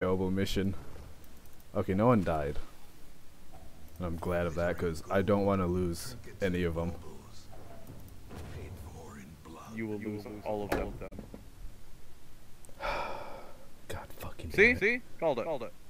Oboe mission. Okay, no one died. And I'm glad of that because I don't want to lose any of them. You will lose all of them. God fucking damn See? it. See? Called it.